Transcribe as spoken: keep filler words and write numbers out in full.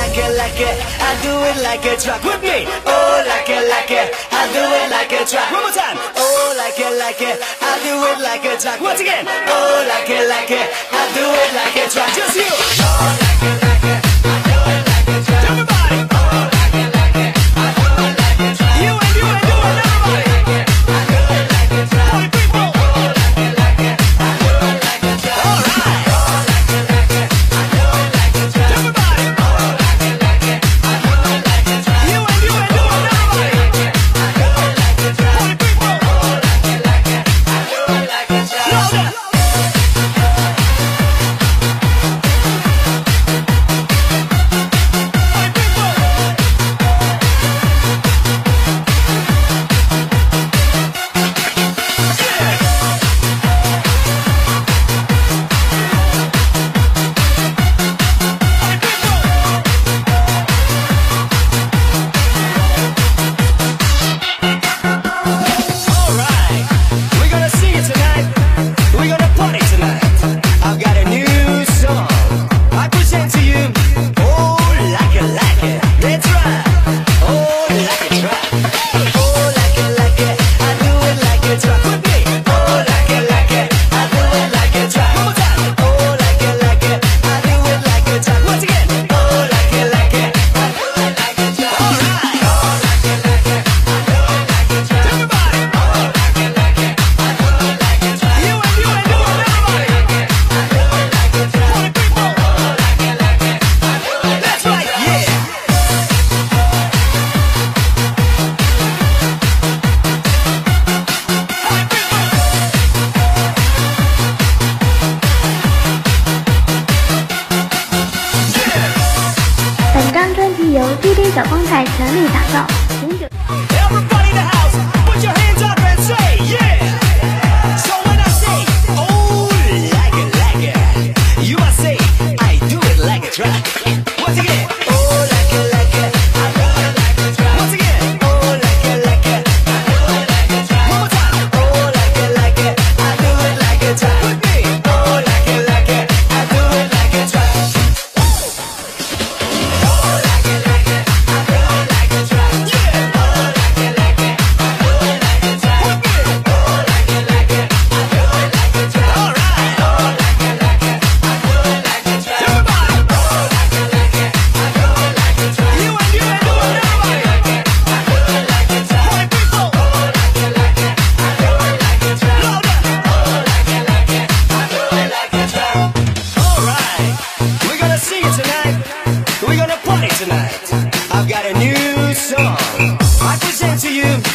like it, like it, I do it like a track with me. Oh, like it, like it, I do it like a track. One more time. Oh, like it, like it, I do it like a track. Once again. Oh, like it, like it, I do it like a track. Just you. Oh, like it, like it, I do it like a track. Everybody. Oh, like it, like it, I do it like a track. You and you and you and everybody. I do it like a track. Party people. Oh, like it, like it, I do it like a track. All right. Oh, like it, like it, I do it like a track. Everybody. Oh, like it, like it, I do it like a track. You and you and you and everybody. I do it like a track. Party people. Oh, like it, like it, I do it like a track. Louder. D D 小光台全力打造，永久。 I've got a new song I present to you.